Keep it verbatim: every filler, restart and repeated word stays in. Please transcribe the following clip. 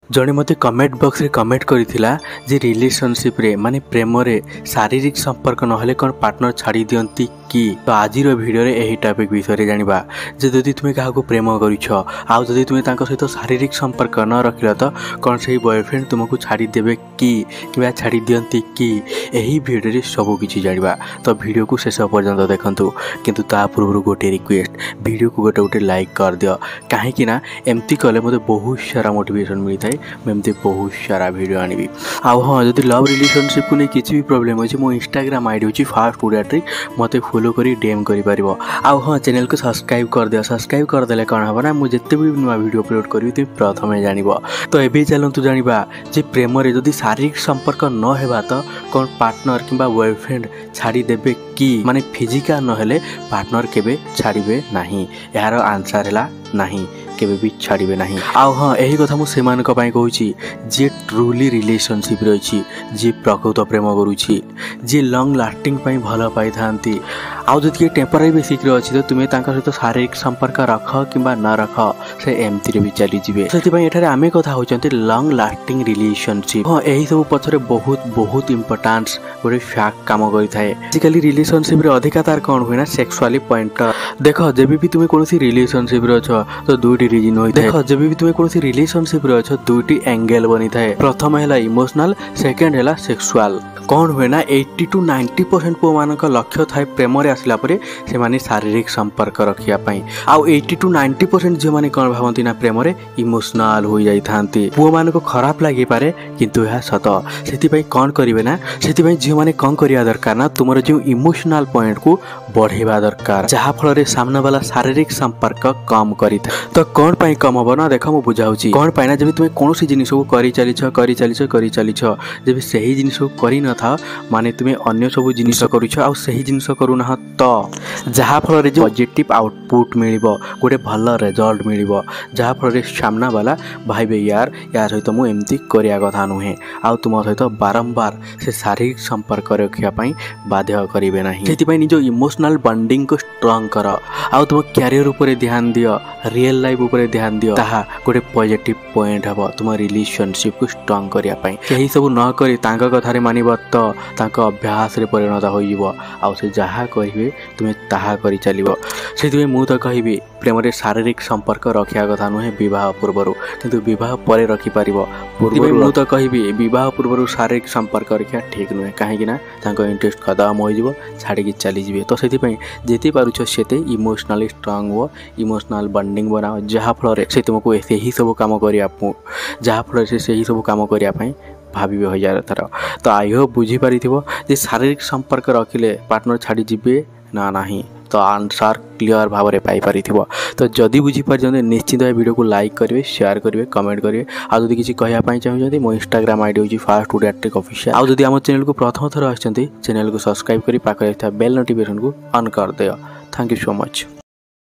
जड़े मत comment box रे कमेंट करथिला जे रिलेशनशिप रे माने प्रेम रे शारीरिक संपर्क नहले कौन पार्टनर छाड़ी दियंती कि। तो आज भिडियो रे एही टॉपिक विषय जानिबा जे जदि तुमे काहाको प्रेम करिछ आ जदि तुमे तांको सहित शारीरिक संपर्क न रखिला तो कौन से बॉयफ्रेंड तुमको छाड़ी देबे कि किबा छाड़ी दियंती कि एही भिडियो रे सब किछि जानिबा। तो भिडियो को शेष पर्यंत देखंतु किंतु ता पूर्व गोटे रिक्वेस्ट भिडियो को गोटे गोटे लाइक कर दियो काहे कि ना एमती कले मते बहुत सारा मोटिवेशन मिलता है। मैं एमती बहुत सारा वीडियो आनिबी। आ हाँ जदि लव रिलेशनशिप को नहीं किसी भी प्रॉब्लम अच्छे मो इंस्टाग्राम आईडी होची फास्ट वुड ट्रिक मते फॉलो करी डीएम करि परिबो। आ हाँ चैनल को सब्सक्राइब कर दियो। सब्सक्राइब कर देले कोन हबो ना मु जत्ते भी नवा वीडियो अपलोड करबी तुम प्रथमे जानिबो। तो एबे चलंतु जानिबा जे प्रेम रे जदि शारीरिक संपर्क न हेबा तो कोन पार्टनर किंबा बॉयफ्रेंड छाड़ी देबे कि माने फिजिकल न हेले पार्टनर केबे छाड़ीबे नाही। यार आंसर हैला नाही केबे भी छाड़ीबे नाही। आउ हाँ यही कथा मु सेमानक पई कहूची जे ट्रूली रिलेशनशिप रे अछि जे प्रकृत प्रेम करूची जे लॉन्ग लास्टिंग पई भल पाई थांती। आउ जति टेम्पररी बेसिक रे अछि तो तुमे तांका सहित शारीरिक संपर्क रख किंबा न रख से एमती रे भी चली जिवे। सेति पई एठारे आमे कथा होचंती लॉन्ग लास्टिंग रिलेशनशिप। हाँ यही सब पछरे बहुत बहुत इंपोर्टेंस गोटे फैक्ट काम करि थाए। बेसिकली रिलेशनशिप रे अधिका तार कोन होइना सेक्सुअली पॉइंट देखो जेबे भी तुमे कोनसी रिलेशनशिप रे अछ तो दुईटी रीजन होई थाए। देखो जेबे भी तुमे कोनसी रिलेशनशिप रे अछ दुईटी एंगल बनी थाए। प्रथम हैला इमोशनल सेकंड हैला सेक्सुअल। कौन हुए ना अस्सी टू नब्बे परसेंट पो मानक लक्ष्य थाए प्रेम रे आसिला परे से माने शारीरिक संपर्क रखिया पई। आउ अस्सी टू नब्बे परसेंट जे माने कोन भावंती ना प्रेम रे इमोशनल होई जाई थांती। पो मानक खराब लागि पारे किंतु यह सत। सेति पई कोन करिवे ना सेति पई जे माने कोन करिया दरकार ना तुमर जे इमोशनल पॉइंट को बढ़ेबा दरकार जहा फल रे सामने वाला शारीरिक संपर्क कम करिथा। तो कोन पई कम हो ना देखो मु बुझाउची कोन पई ना जब तुमे कोनोसी जिनिस को करि चलिछ करि चलिछ करि चलिछ जब सही जिनिस को करि न था माने तुमे अन्य सब जिनिस करूछ आ सही जिनिस करू ना तो जहा फल रे जो पॉजिटिव आउटपुट मिलिबो गोटे भल रिजल्ट मिलिबो जहा फल रे सामना वाला भाईबे यार यार सहित मु एमती करिया कथा नुहे आ तुम सहित बारंबार से शारीरिक संपर्क रखिया पई बाध्य करिवे नाही। सेति पई निजो इमोशनल बॉन्डिंग को स्ट्रांग कर आ तुम कैरियर ऊपर ध्यान दियो रियल लाइफ ऊपर ध्यान दियो ताहा गोटे पॉजिटिव पॉइंट हबो तुम रिलेशनशिप को स्ट्रांग करिया पई। यही सब न करी तांका कथा रे मानिबो तो तांका अभ्यास रे परिणत होइबो आ से जहा कहिबे तुमे ताहा करि चलिबो। सेति मु तो कहिबी प्रेम रे शारीरिक संपर्क रखिया कथा नुहे विवाह पूर्वरु किंतु विवाह परे रखि पारिबो। पूर्व मु तो कहिबी विवाह पूर्वरु शारीरिक संपर्क रखिया ठीक नुहे काहे कि ना तांका इंटरेस्ट खतम होइबो छाड़ी के चली जिवे। तो सेति पई जेति पारुछ सेते इमोशनली स्ट्रांग हो इमोशनल बॉन्डिंग बनाओ जहा फल रे से तुमको ऐसे ही सब काम करिया जहा फल से सही सब काम करिया पई भाविबे हजार थर। तो आई होप बुझी पारिथिबो जे शारीरिक संपर्क रखिले पार्टनर छाड़ी जिबे ना नाही। तो आंसर क्लियर भाव में पाई पारिथिबो। तो जदि बुझी पार जने निश्चित वीडियो को लाइक करिवे शेयर करिवे कमेंट करिवे आ जदि किछि कहया पई चाहउछथि मो इंस्टाग्राम आईडी होची फास्ट वुड ट्रिक ऑफिशियल। आ जदि हम चैनल को प्रथम थर आछथि चैनल को सब्सक्राइब करी पाखरे था बेल नोटिफिकेशन को ऑन कर दियो। Thank you so much.